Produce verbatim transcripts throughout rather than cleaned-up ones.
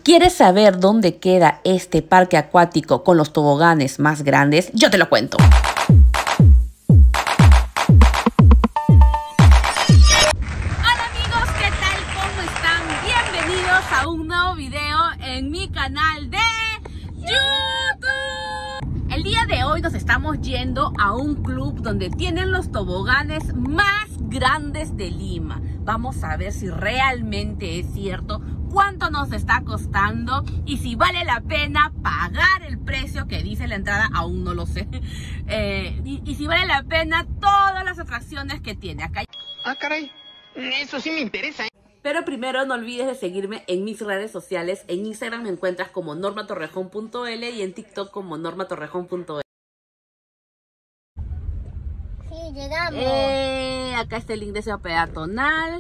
¿Quieres saber dónde queda este parque acuático con los toboganes más grandes? Yo te lo cuento. Hola amigos, ¿qué tal? ¿Cómo están? Bienvenidos a un nuevo video en mi canal de YouTube. El día de hoy nos estamos yendo a un club donde tienen los toboganes más grandes de Lima. Vamos a ver si realmente es cierto, cuánto nos está costando y si vale la pena pagar el precio que dice la entrada, aún no lo sé. Eh, y, y si vale la pena todas las atracciones que tiene acá. Ah, caray, eso sí me interesa. Pero primero no olvides de seguirme en mis redes sociales. En Instagram me encuentras como norma torrejón punto l y en TikTok como norma torrejón punto l. Sí, llegamos. Eh, acá está el link de ese peatonal.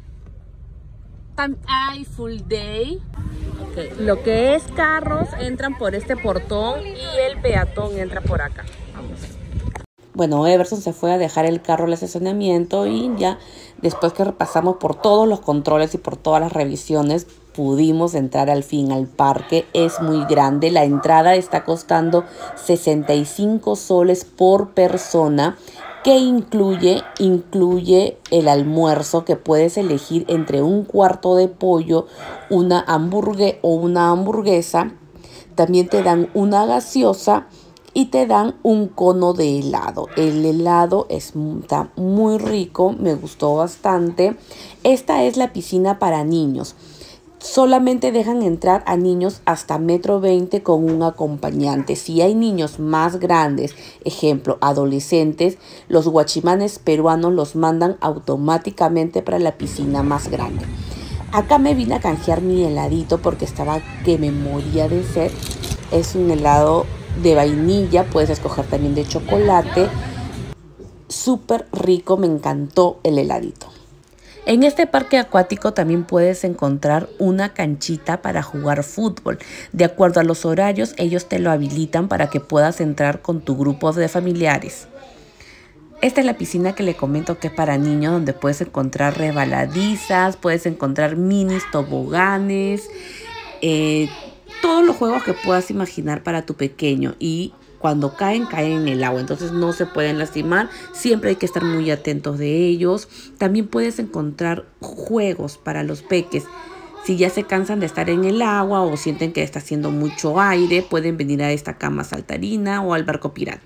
Hay full day. Okay. Lo que es carros entran por este portón y el peatón entra por acá. Vamos. Bueno, Everson se fue a dejar el carro al estacionamiento y ya después que repasamos por todos los controles y por todas las revisiones, pudimos entrar al fin al parque. Es muy grande. La entrada está costando sesenta y cinco soles por persona, que incluye, incluye el almuerzo, que puedes elegir entre un cuarto de pollo, una hamburguesa o una hamburguesa. También te dan una gaseosa y te dan un cono de helado. El helado es, está muy rico, me gustó bastante. Esta es la piscina para niños. Solamente dejan entrar a niños hasta metro veinte con un acompañante. Si hay niños más grandes, ejemplo, adolescentes, los guachimanes peruanos los mandan automáticamente para la piscina más grande. Acá me vine a canjear mi heladito porque estaba que me moría de sed. Es un helado de vainilla, puedes escoger también de chocolate. Súper rico, me encantó el heladito. En este parque acuático también puedes encontrar una canchita para jugar fútbol. De acuerdo a los horarios, ellos te lo habilitan para que puedas entrar con tu grupo de familiares. Esta es la piscina que le comento que es para niños, donde puedes encontrar resbaladizas, puedes encontrar minis toboganes, eh, todos los juegos que puedas imaginar para tu pequeño. Y cuando caen, caen en el agua, entonces no se pueden lastimar. Siempre hay que estar muy atentos de ellos. También puedes encontrar juegos para los peques. Si ya se cansan de estar en el agua o sienten que está haciendo mucho aire, pueden venir a esta cama saltarina o al barco pirata.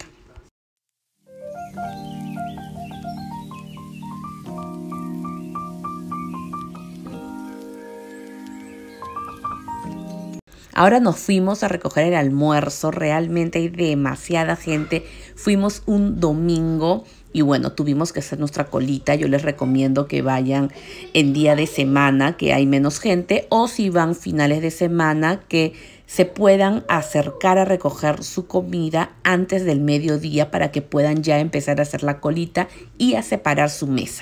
Ahora nos fuimos a recoger el almuerzo. Realmente hay demasiada gente. Fuimos un domingo y bueno, tuvimos que hacer nuestra colita. Yo les recomiendo que vayan en día de semana, que hay menos gente, o si van finales de semana, que se puedan acercar a recoger su comida antes del mediodía para que puedan ya empezar a hacer la colita y a separar su mesa.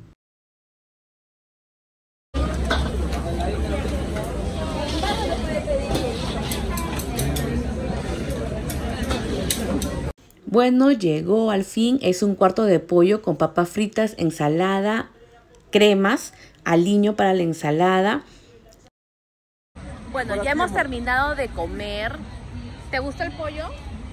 Bueno, llegó al fin. Es un cuarto de pollo con papas fritas, ensalada, cremas, aliño para la ensalada. Bueno, ya hemos terminado de comer. ¿Te gusta el pollo?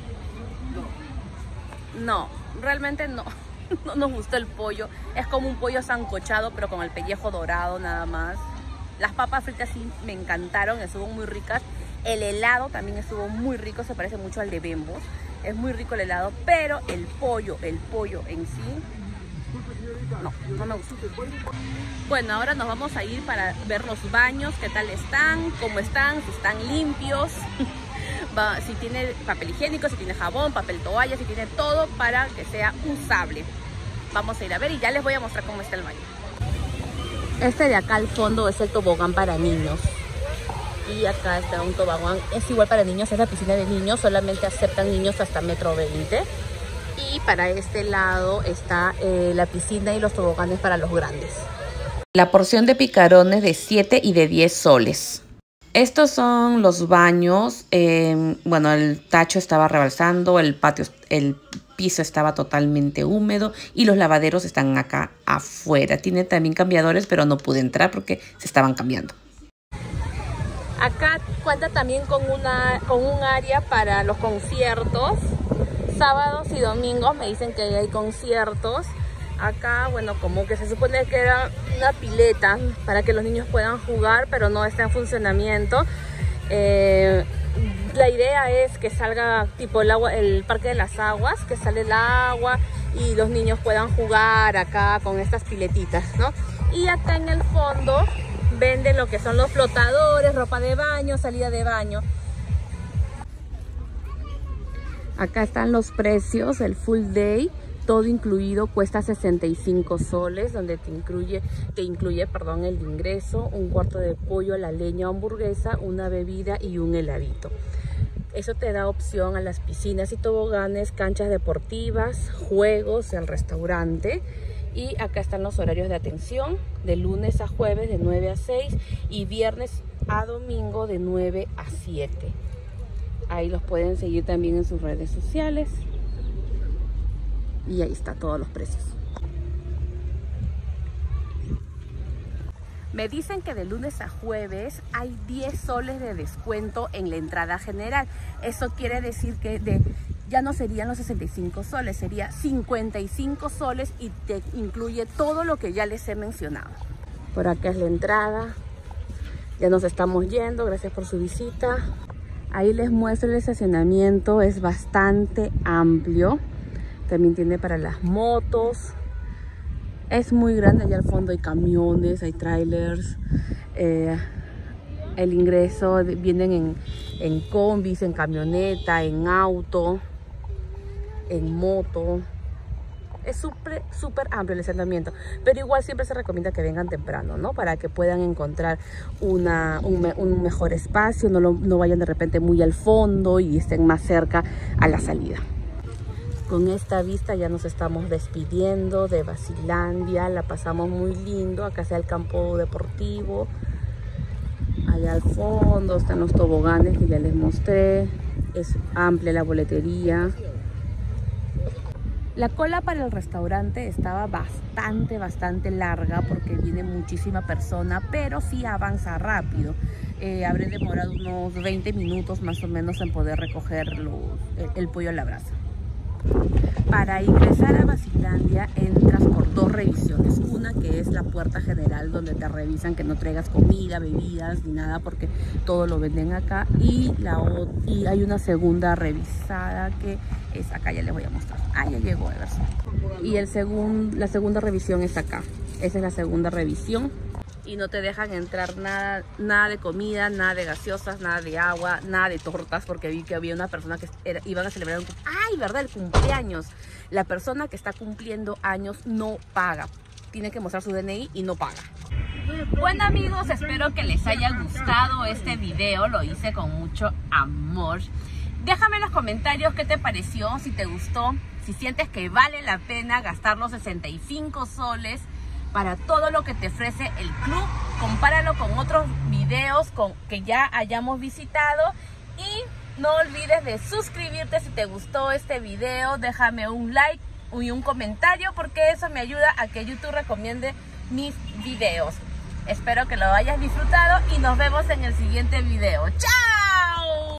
No. No, realmente no. No nos gustó el pollo. Es como un pollo sancochado, pero con el pellejo dorado nada más. Las papas fritas sí me encantaron, estuvo muy ricas. El helado también estuvo muy rico, se parece mucho al de Bembos. Es muy rico el helado, pero el pollo, el pollo en sí, no, no me gustó. Bueno, ahora nos vamos a ir para ver los baños, qué tal están, cómo están, si están limpios, si tiene papel higiénico, si tiene jabón, papel toalla, si tiene todo para que sea usable. Vamos a ir a ver y ya les voy a mostrar cómo está el baño. Este de acá al fondo es el tobogán para niños. Y acá está un tobogán, es igual para niños, es la piscina de niños, solamente aceptan niños hasta metro veinte. Y para este lado está eh, la piscina y los toboganes para los grandes. La porción de picarones de siete y de diez soles. Estos son los baños. Eh, bueno, el tacho estaba rebalsando, el patio, el piso estaba totalmente húmedo y los lavaderos están acá afuera. Tiene también cambiadores, pero no pude entrar porque se estaban cambiando. Acá cuenta también con, una, con un área para los conciertos. Sábados y domingos me dicen que hay conciertos. Acá, bueno, como que se supone que era una pileta para que los niños puedan jugar, pero no está en funcionamiento. Eh, la idea es que salga tipo el agua, el parque de las aguas, que sale el agua y los niños puedan jugar acá con estas piletitas, ¿no? Y acá en el fondo venden lo que son los flotadores, ropa de baño, salida de baño. Acá están los precios, el full day, todo incluido cuesta sesenta y cinco soles, donde te incluye, te incluye perdón, el ingreso, un cuarto de pollo a la leña o hamburguesa, una bebida y un heladito. Eso te da opción a las piscinas y toboganes, canchas deportivas, juegos, el restaurante. Y acá están los horarios de atención, de lunes a jueves de nueve a seis y viernes a domingo de nueve a siete. Ahí los pueden seguir también en sus redes sociales. Y ahí está todos los precios. Me dicen que de lunes a jueves hay diez soles de descuento en la entrada general. Eso quiere decir que de, ya no serían los sesenta y cinco soles, sería cincuenta y cinco soles y te incluye todo lo que ya les he mencionado. Por acá es la entrada. Ya nos estamos yendo, gracias por su visita. Ahí les muestro el estacionamiento, es bastante amplio. También tiene para las motos. Es muy grande, allá al fondo hay camiones, hay trailers. Eh, el ingreso, vienen en, en combis, en camioneta, en auto, en moto. Es súper, súper amplio el estacionamiento, pero igual siempre se recomienda que vengan temprano, ¿no? Para que puedan encontrar una, un, me, un mejor espacio, no, lo, no vayan de repente muy al fondo y estén más cerca a la salida. Con esta vista ya nos estamos despidiendo de Basilandia, la pasamos muy lindo. Acá está el campo deportivo, allá al fondo están los toboganes que ya les mostré, es amplia la boletería. La cola para el restaurante estaba bastante, bastante larga porque viene muchísima persona, pero sí avanza rápido. Eh, habré demorado unos veinte minutos más o menos en poder recoger los, el, el pollo a la brasa. Para ingresar a Basilandia entras por dos revisiones. Una que es la puerta general, donde te revisan que no traigas comida, bebidas ni nada, porque todo lo venden acá. Y, la, y hay una segunda revisada que es acá, ya les voy a mostrar. Ah, ya llegó Everson. Y el segun, la segunda revisión es acá. Esa es la segunda revisión. Y no te dejan entrar nada, nada de comida, nada de gaseosas, nada de agua, nada de tortas, porque vi que había una persona que era, iban a celebrar un cumpleaños. ¡Ay, verdad! El cumpleaños. La persona que está cumpliendo años no paga. Tiene que mostrar su D N I y no paga. Bueno amigos, espero que les haya gustado este video. Lo hice con mucho amor. Déjame en los comentarios qué te pareció, si te gustó, si sientes que vale la pena gastar los sesenta y cinco soles para todo lo que te ofrece el club. Compáralo con otros videos con, que ya hayamos visitado. Y no olvides de suscribirte si te gustó este video. Déjame un like y un comentario, porque eso me ayuda a que YouTube recomiende mis videos. Espero que lo hayas disfrutado y nos vemos en el siguiente video. ¡Chao!